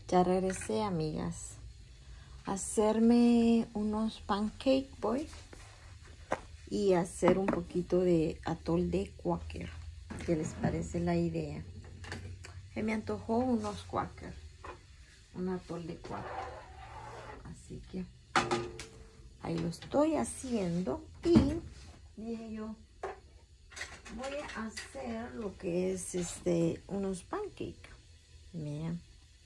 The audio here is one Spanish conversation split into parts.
Ya regresé, amigas, a hacerme unos pancake boy y hacer un poquito de atol de Quaker. ¿Qué les parece la idea? Se me antojó unos Quaker, un atol de Quaker. Así que ahí lo estoy haciendo y dije yo, voy a hacer lo que es unos pancakes. Miren.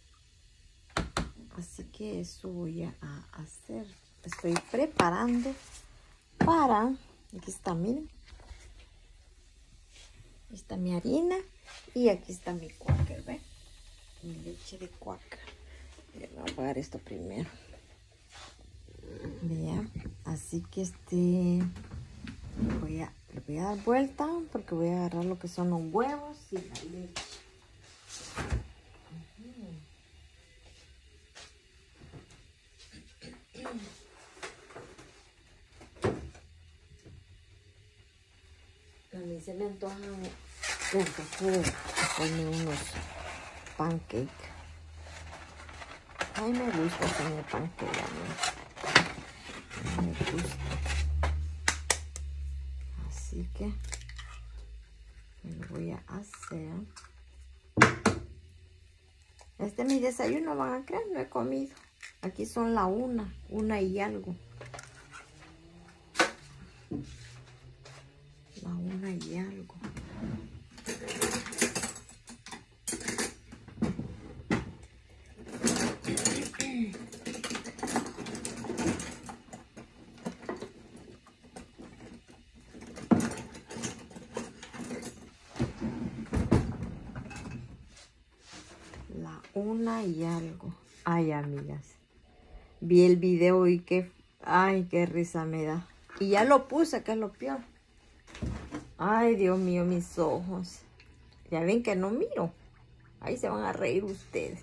Así que eso voy a hacer. Estoy preparando para... Aquí está, miren. Aquí está mi harina y aquí está mi Quaker, ¿ven? Mi leche de Quaker. Voy a apagar esto primero. Vean. Así que le voy a dar vuelta porque voy a agarrar lo que son los huevos y la leche. A mí se me antojó hacerme unos pancakes. Ay, me gusta hacerme pancakes a mí. Me gusta. Así que me lo voy a hacer. Este es mi desayuno, van a creer, no he comido. Aquí son la una y algo. La una y algo. La una y algo. Ay, amigas. Vi el video y ay, qué risa me da. Y ya lo puse, que es lo peor. Ay, Dios mío, mis ojos. Ya ven que no miro. Ahí se van a reír ustedes.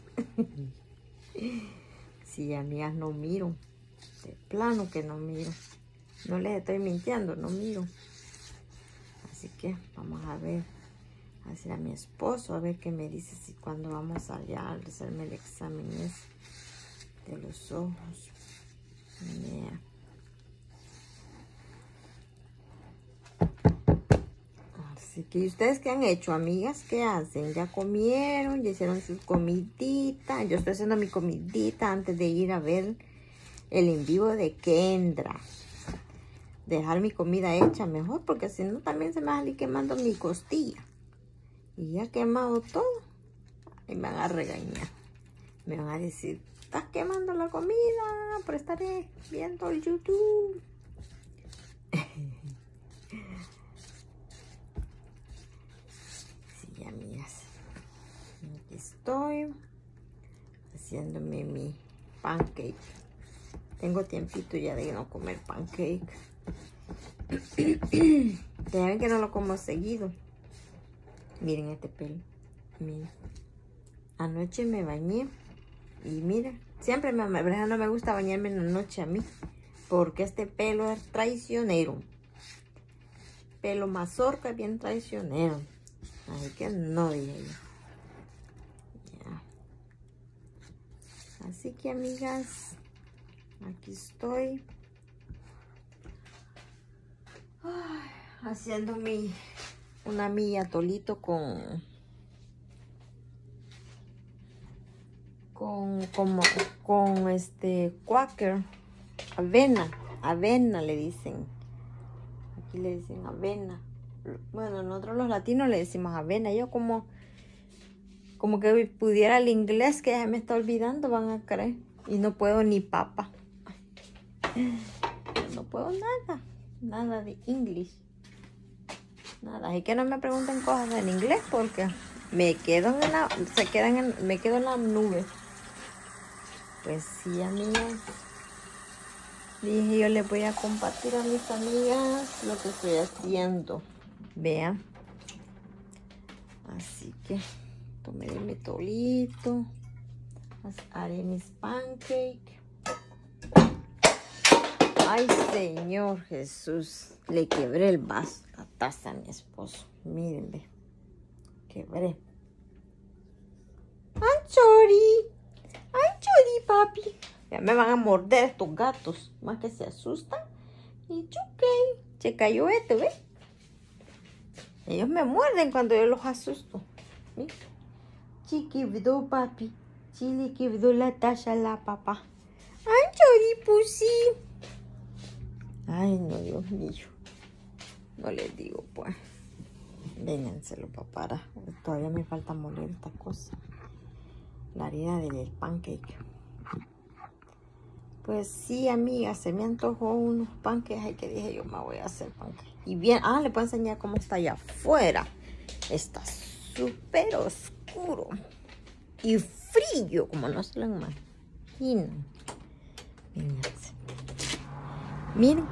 Sí, amigas, no miro. De plano que no miro. No les estoy mintiendo, no miro. Así que vamos a ver. A decir a mi esposo, a ver qué me dice si cuando vamos allá a hacerme el examen de los ojos. Yeah. Así que, ¿y ustedes qué han hecho, amigas? ¿Qué hacen? ¿Ya comieron? ¿Ya hicieron su comidita? Yo estoy haciendo mi comidita antes de ir a ver el en vivo de Kendra. Dejar mi comida hecha mejor, porque si no también se me va a salir quemando mi costilla. Y ya quemado todo, y me van a regañar. Me van a decir, estás quemando la comida por estar viendo el YouTube. Sí, amigas. Aquí estoy haciéndome mi pancake. Tengo tiempito ya de no comer pancake. Ya ven que no lo como seguido. Miren este pelo. Miren. Anoche me bañé. Y miren, siempre no me gusta bañarme en la noche a mí. Porque este pelo es traicionero. Pelo mazorca, bien traicionero. Así que no, dije yo. Ya. Así que, amigas, aquí estoy. Ay, haciendo mi atolito con Quaker, avena le dicen. Aquí le dicen avena. Bueno, nosotros los latinos le decimos avena. Yo como que pudiera el inglés, que ya me está olvidando, van a creer. Y no puedo ni papa. No puedo nada de inglés. Nada, así que no me pregunten cosas en inglés porque me quedo en la nube. Pues sí, amigas. Dije, yo les voy a compartir a mis amigas lo que estoy haciendo. Vean. Así que tomaré mi tolito. Haré mis pancakes. Ay, Señor Jesús. Le quebré el vaso, la taza a mi esposo. Mírenme. Quebré. I'm me van a morder estos gatos. Más que se asustan. Y chuque, se cayó este, ¿ves? Ellos me muerden cuando yo los asusto. ¿Sí? Chiquibdo, papi. Chiquibdo la talla la papá. ¡Ay, choripusi! Ay, no, Dios mío. No les digo, pues. Vénganselo, papá. Todavía me falta moler esta cosa. La harina del pancake. Pues sí, amiga, se me antojó unos pancakes. Ay, que dije yo me voy a hacer pancakes. Y bien, le puedo enseñar cómo está allá afuera. Está súper oscuro. Y frío, como no se lo imaginan. Vénganse. Miren.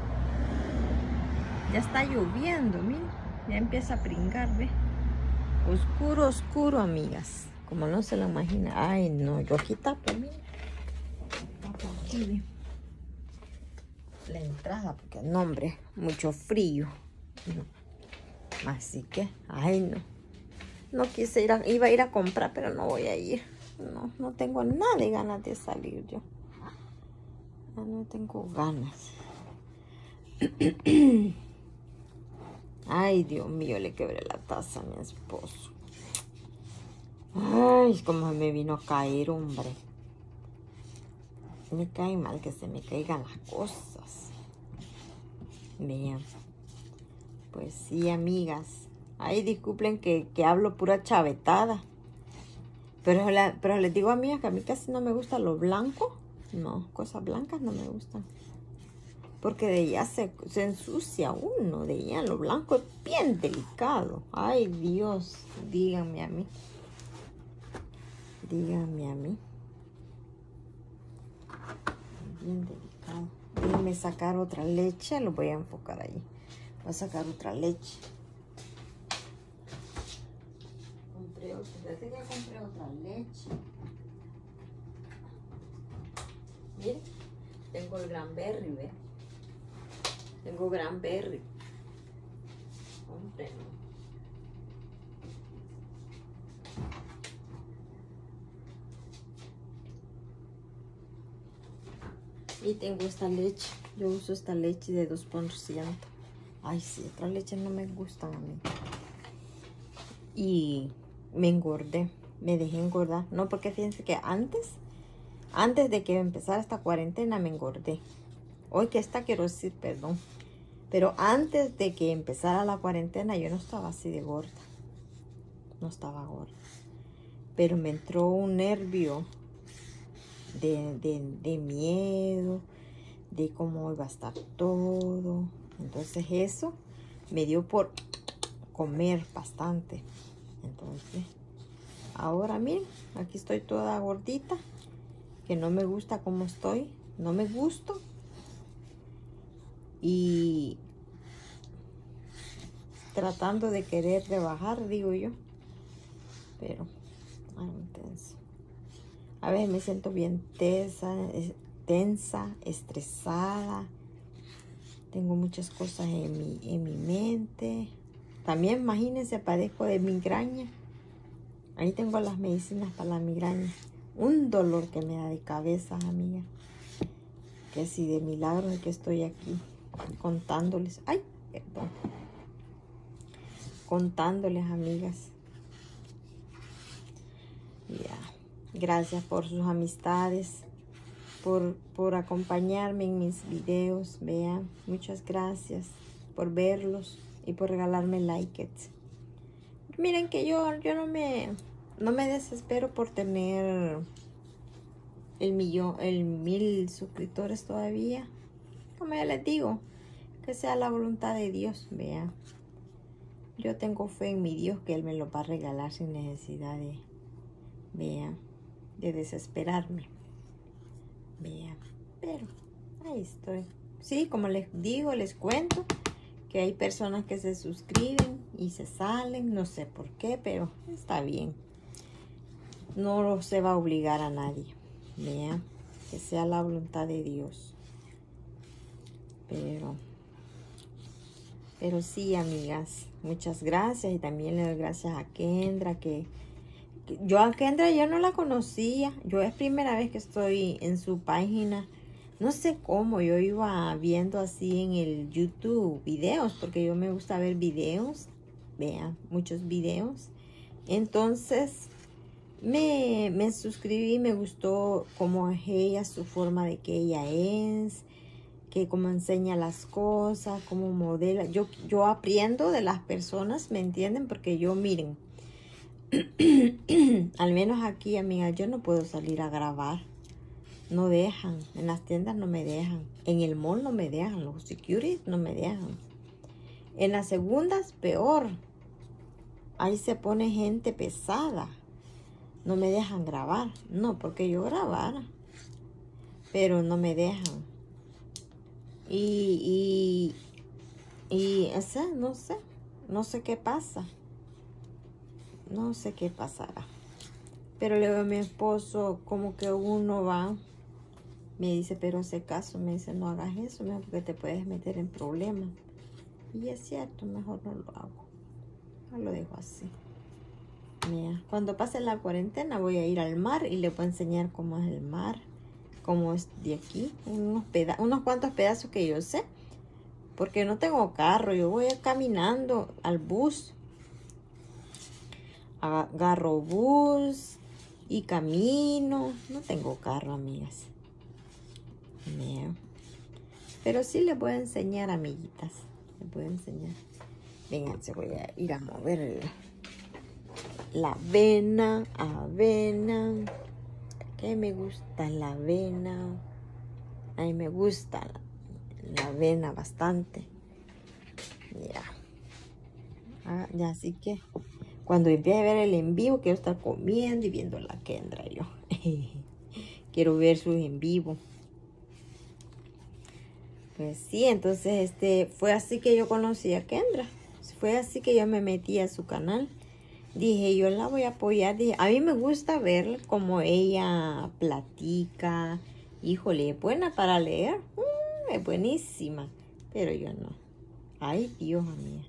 Ya está lloviendo, miren. Ya empieza a pringar, ¿ves? Oscuro, oscuro, amigas. Como no se lo imaginan. Ay, no, yo aquí tapo, miren. Tapo aquí, ¿ves? La entrada, porque no, hombre, mucho frío. No. Así que, ay, no. No quise ir iba a ir a comprar, pero no voy a ir. No, no tengo nada de ganas de salir yo. No tengo ganas. Ay, Dios mío, le quebré la taza a mi esposo. Ay, cómo me vino a caer, hombre. Me cae mal que se me caigan las cosas. Vean. Pues sí, amigas. Ay, disculpen que hablo pura chavetada. Pero les digo, amigas, que a mí casi no me gusta lo blanco. No, cosas blancas no me gustan. Porque de ella se ensucia uno. De ella lo blanco es bien delicado. Ay, Dios. Díganme a mí. Díganme a mí. Bien delicado. Déjenme sacar otra leche. Lo voy a enfocar ahí. Voy a sacar otra leche. Compré otra leche. Miren. Tengo el Granberry, ¿ves? Tengo Granberry. Hombre, no. Y tengo esta leche. Yo uso esta leche de 2%. Ay, sí, otras leches no me gustan a mí. Y me engordé. Me dejé engordar. No, porque fíjense que antes de que empezara esta cuarentena me engordé. Hoy que está, quiero decir, perdón. Pero antes de que empezara la cuarentena yo no estaba así de gorda. No estaba gorda. Pero me entró un nervio de miedo, de cómo iba a estar todo. Entonces eso me dio por comer bastante. Entonces, ahora miren, aquí estoy toda gordita, que no me gusta cómo estoy, no me gusto. Y tratando de querer rebajar, digo yo. Pero, ay, intenso. A veces me siento bien tensa, estresada. Tengo muchas cosas en mi mente. También, imagínense, padezco de migraña. Ahí tengo las medicinas para la migraña. Un dolor que me da de cabeza, amiga. Que si de milagro es que estoy aquí contándoles. Ay, perdón. Contándoles, amigas. Ya. Gracias por sus amistades. Por acompañarme en mis videos. Vean. Muchas gracias por verlos. Y por regalarme likes. Miren que yo no me desespero por tener el 1000 suscriptores todavía. Como ya les digo, que sea la voluntad de Dios, vean. Yo tengo fe en mi Dios que Él me lo va a regalar sin necesidad de desesperarme. Vean, pero ahí estoy. Sí, como les digo, les cuento que hay personas que se suscriben y se salen, no sé por qué, pero está bien. No se va a obligar a nadie. Vean, que sea la voluntad de Dios. Pero sí, amigas, muchas gracias. Y también le doy gracias a Kendra, que Yo a Kendra yo no la conocía. Yo es primera vez que estoy en su página. No sé cómo, yo iba viendo así en el YouTube videos, porque yo me gusta ver videos. Vean, muchos videos. Entonces me suscribí, me gustó cómo es ella, su forma de que ella es, que cómo enseña las cosas, cómo modela. Yo aprendo de las personas, ¿me entienden? Porque yo, miren, al menos aquí, amiga, yo no puedo salir a grabar. No dejan, en las tiendas no me dejan, en el mall no me dejan, los securities no me dejan. En las segundas, peor. Ahí se pone gente pesada. No me dejan grabar. No, porque yo grabara. Pero no me dejan. O sea, no sé. No sé qué pasa. No sé qué pasará. Pero le digo a mi esposo, como que uno va, me dice, pero hace caso, me dice, no hagas eso, porque te puedes meter en problemas. Y es cierto, mejor no lo hago. No lo dejo así. Mira, cuando pase la cuarentena voy a ir al mar y le voy a enseñar cómo es el mar, cómo es de aquí, unos cuantos pedazos que yo sé, porque no tengo carro, yo voy caminando al bus, agarro bus y camino, no tengo carro, amigas. Mira. Pero sí les voy a enseñar, amiguitas, les voy a enseñar. Vengan, se voy a ir a mover la avena, que me gusta la avena. A mí me gusta la avena bastante. Mira. Ya, así que cuando empiece a ver el en vivo, quiero estar comiendo y viendo la Kendra yo. Quiero ver sus en vivo. Pues sí, entonces fue así que yo conocí a Kendra. Fue así que yo me metí a su canal. Dije, yo la voy a apoyar. Dije, a mí me gusta ver cómo ella platica. Híjole, es buena para leer. Es buenísima. Pero yo no. Ay, Dios mío.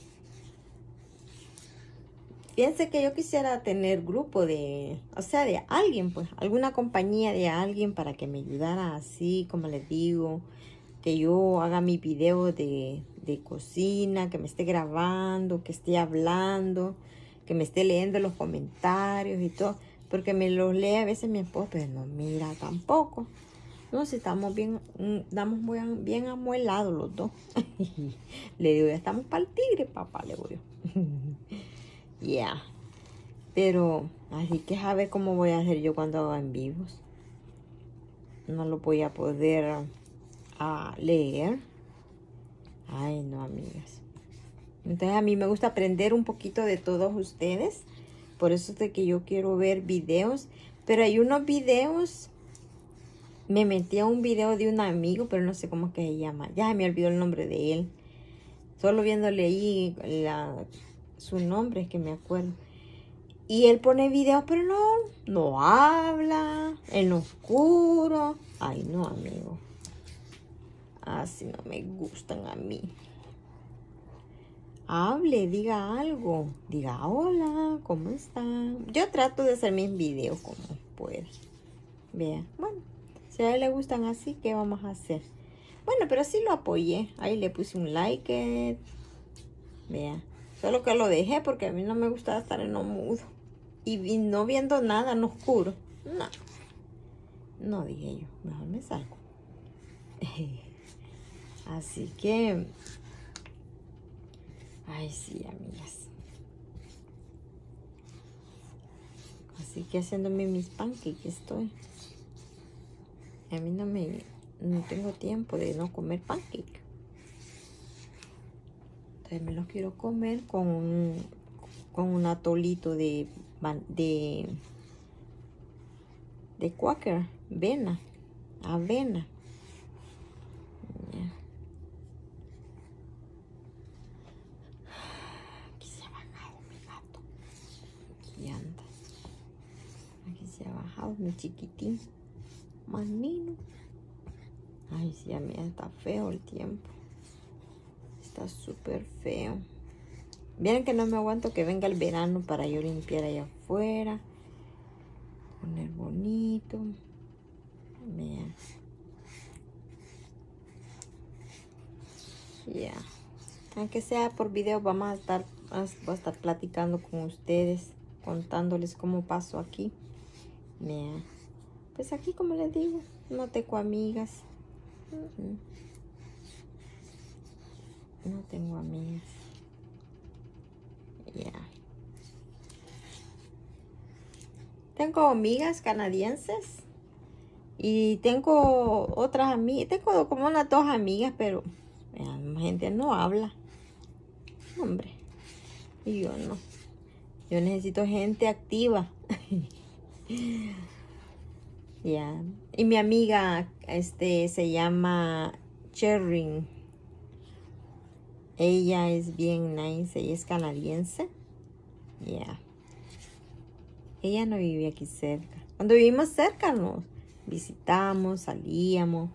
Piense que yo quisiera tener grupo de, o sea, de alguien, pues, alguna compañía de alguien para que me ayudara así, como les digo, que yo haga mi video de cocina, que me esté grabando, que esté hablando, que me esté leyendo los comentarios y todo, porque me los lee a veces mi esposo, pero no mira tampoco. No, si estamos bien amuelados los dos. Le digo, ya estamos para el tigre, papá, le digo yo. Ya. Pero, así que a ver cómo voy a hacer yo cuando haga en vivos. No lo voy a poder leer. Ay, no, amigas. Entonces a mí me gusta aprender un poquito de todos ustedes. Por eso es de que yo quiero ver videos. Pero hay unos videos. Me metí a un video de un amigo, pero no sé cómo es que se llama. Ya me olvidó el nombre de él. Solo viéndole ahí su nombre es que me acuerdo. Y él pone videos, pero no habla, en lo oscuro. Ay, no, amigo. Así no me gustan a mí. Hable, diga algo. Diga, hola, ¿cómo están? Yo trato de hacer mis videos como puedo. Vea, bueno, si a él le gustan así, ¿qué vamos a hacer? Bueno, pero sí lo apoyé. Ahí le puse un like. Vea, solo que lo dejé porque a mí no me gusta estar en lo mudo. Y no viendo nada en oscuro. No. No, dije yo. Mejor me salgo. Así que... Ay, sí, amigas. Así que haciéndome mis pancakes estoy. A mí no tengo tiempo de no comer pancake. Entonces me los quiero comer con un atolito de Quaker, avena. Aquí se ha bajado mi gato. Aquí anda. Aquí se ha bajado mi chiquitín. Manino. Ay, sí, a mí está feo el tiempo. Está súper feo. Miren que no me aguanto que venga el verano para yo limpiar allá afuera. poner bonito. Vean. Ya. Aunque sea por video, voy a estar platicando con ustedes, contándoles cómo paso aquí. Vean. Pues aquí, como les digo, no tengo amigas. No tengo amigas. Ya. Tengo amigas canadienses. Y tengo otras amigas. Tengo como unas 2 amigas, pero la gente no habla. Hombre. Y yo no. Yo necesito gente activa. Ya. Y mi amiga, se llama Cherry. Ella es bien nice. Ella es canadiense. Ya. Ella no vive aquí cerca. Cuando vivimos cerca nos visitamos, salíamos.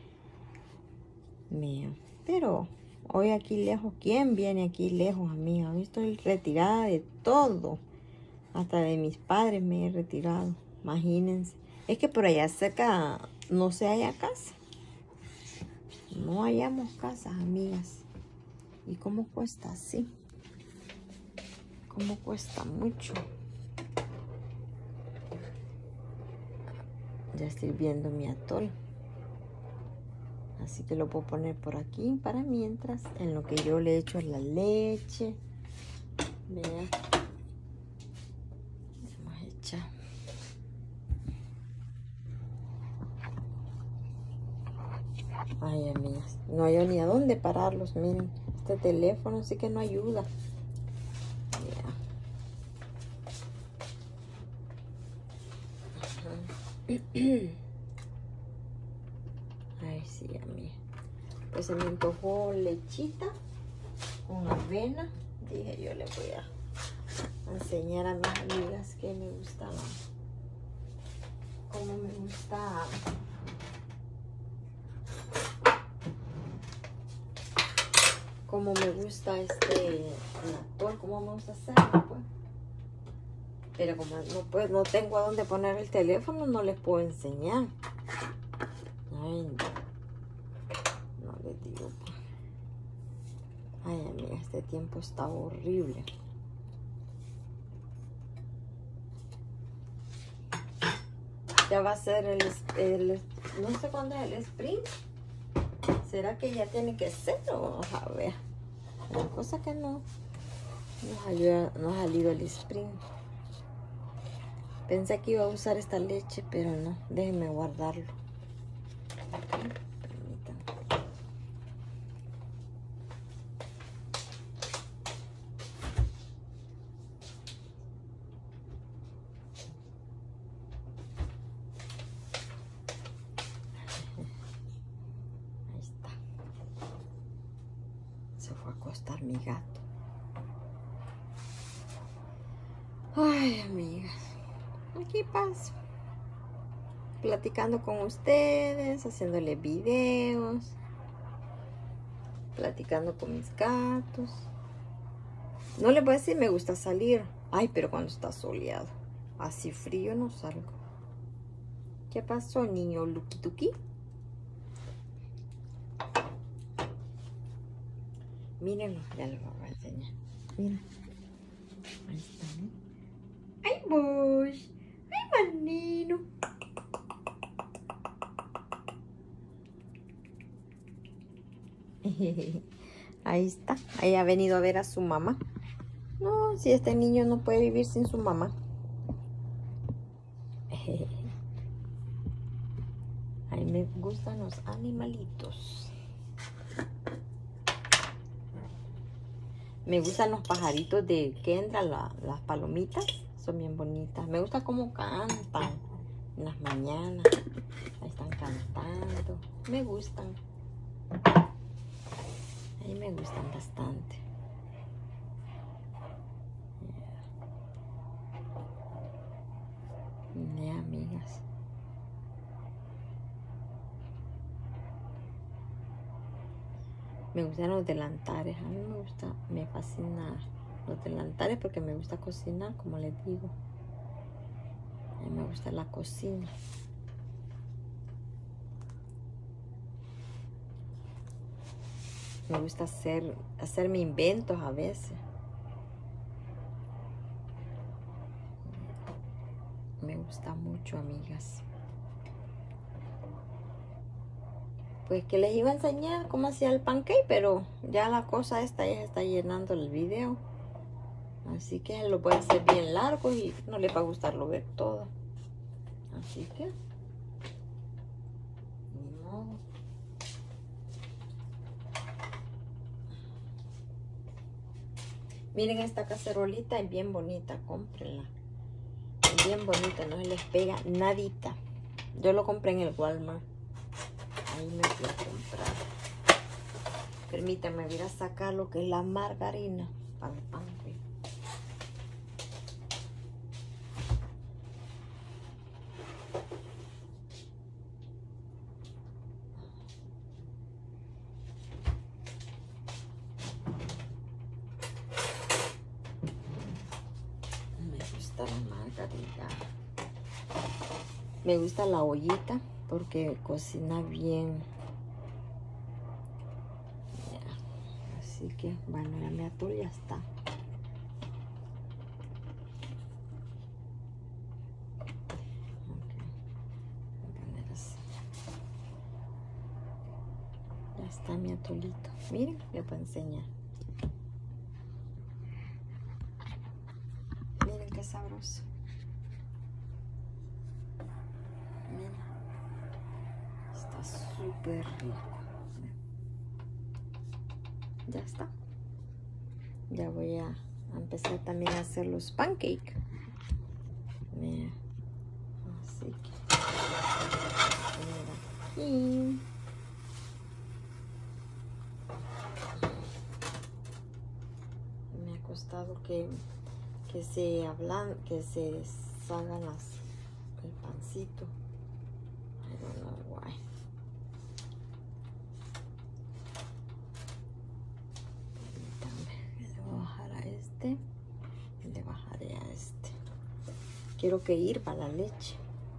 Mira. Pero hoy aquí lejos, ¿quién viene aquí lejos, amiga? Hoy estoy retirada de todo. Hasta de mis padres me he retirado. Imagínense. Es que por allá cerca no se halla casa. No hallamos casas, amigas. ¿Y cómo cuesta así? ¿Cómo cuesta mucho? Ya estoy viendo mi atol. Así que lo puedo poner por aquí para mientras, en lo que yo le echo la leche. Vean. Vamos a echar. Ay, amigas, no hay ni a dónde pararlos. Miren, este teléfono sí que no ayuda. Ay, sí, amiga. Pues se me antojó lechita con avena. Dije, yo le voy a enseñar a mis amigas que me gusta, cómo me gusta. Como me gusta atol, cómo me gusta hacerlo, pues. Pero como no tengo a dónde poner el teléfono, no les puedo enseñar. Ay, no les digo, pues. Ay, amiga, este tiempo está horrible. Ya va a ser no sé cuándo es el sprint. ¿Será que ya tiene que ser? Vamos a ver. La cosa que no ha salido el sprint. Pensé que iba a usar esta leche, pero no. Déjenme guardarlo. Ahí está. Se fue a acostar mi gato. Ay, amigas. Aquí paso. Platicando con ustedes, haciéndole videos. Platicando con mis gatos. No les voy a decir me gusta salir. Ay, pero cuando está soleado. Así frío no salgo. ¿Qué pasó, niño Luki Tuki? Mírenlo, ya lo voy a enseñar. Miren. Ahí está, ¿no? ¡Ay, Bush! ¡Ay, manino! Ahí está. Ahí ha venido a ver a su mamá. No, si este niño no puede vivir sin su mamá. A mí me gustan los animalitos. Me gustan los pajaritos de Kendra, las palomitas. Son bien bonitas. Me gusta cómo cantan en las mañanas. Ahí están cantando. Me gustan. A mí me gustan bastante. Ya, amigas. Me gustan los delantares. A mí me fascina los delantares porque me gusta cocinar, como les digo. A mí me gusta la cocina. Me gusta hacerme inventos a veces. Me gusta mucho, amigas. Pues que les iba a enseñar cómo hacía el pancake, pero ya la cosa esta ya se está llenando el video. Así que lo voy a hacer bien largo y no les va a gustarlo ver todo. Así que, ni modo. Miren esta cacerolita, es bien bonita, cómprenla. Es bien bonita, no se les pega nadita. Yo lo compré en el Walmart. Ahí me fui a comprar. Permítanme, voy a sacar lo que es la margarina para el pancake. La margarina. Me gusta la ollita porque cocina bien. Así que bueno, ya mi atol ya está. Ya está mi atolito. Miren, les voy a enseñar. Miren qué sabroso. Miren. Está súper rico. Ya está. Ya voy a empezar también a hacer los pancakes. Mira. Así que. Mira aquí. Me ha costado que se hablan, que se salgan el pancito. I don't know why. Le voy a bajar a este y le bajaré a este. Quiero que hirva la leche.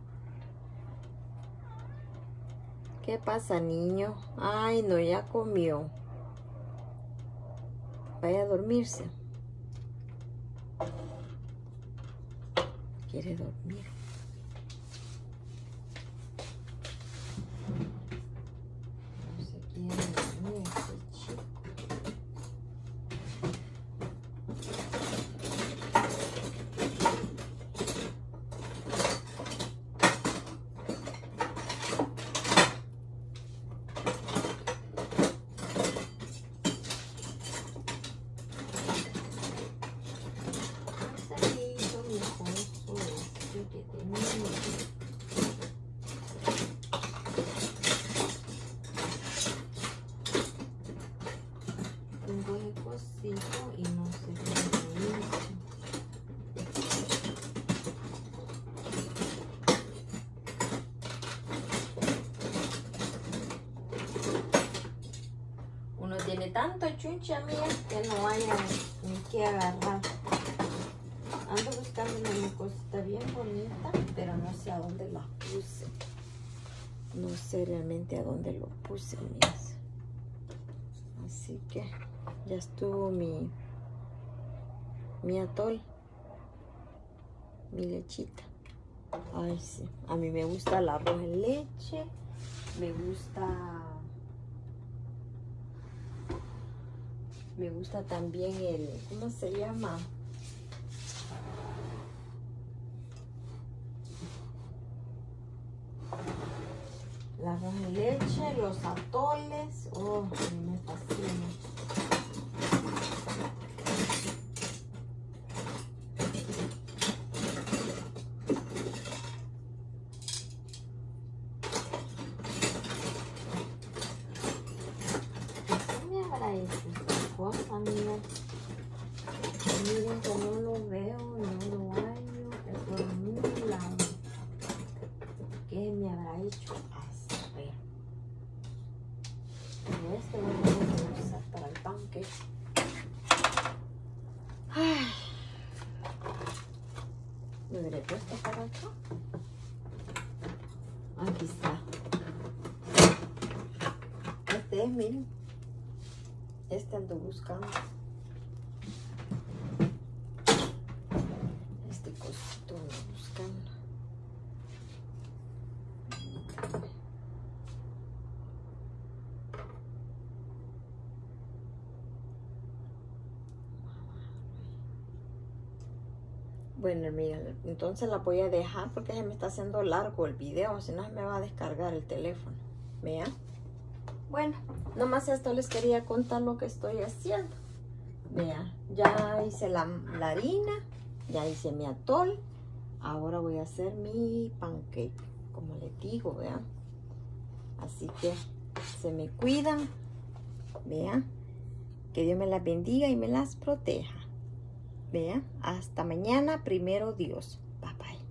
¿Qué pasa, niño? Ay, no, ya comió. Vaya a dormirse. Quiere dormir. No se quiere dormir este chico. Tengo el cosito y no sé qué me hizo. Uno tiene tanto chunche, amiga, que no haya ni que agarrar. Ando buscando una cosita bien bonita, pero no sé a dónde la puse. No sé realmente a dónde lo puse, amigas. Así que ya estuvo mi atol, mi lechita. Ay, sí. A mí me gusta el arroz en leche. Me gusta también el, ¿cómo se llama? El arroz en leche, los atoles. Oh, a mí me fascina. Amigas, miren que no lo veo, no lo hallo, es por ningún lado. ¿Qué me habrá hecho? A saber. Pero este voy a tener que usar para el pancake. Ay. ¿Me hubiera puesto para acá? Aquí está. Este es, miren. Este ando buscando. Este cosito ando buscando. Bueno, mira, entonces la voy a dejar porque se me está haciendo largo el video, si no se me va a descargar el teléfono. Vean. Bueno, nomás esto les quería contar lo que estoy haciendo. Vean, ya hice la harina, ya hice mi atol. Ahora voy a hacer mi pancake, como les digo, vean. Así que se me cuidan, vean. Que Dios me las bendiga y me las proteja. Vean, hasta mañana, primero Dios. Bye bye.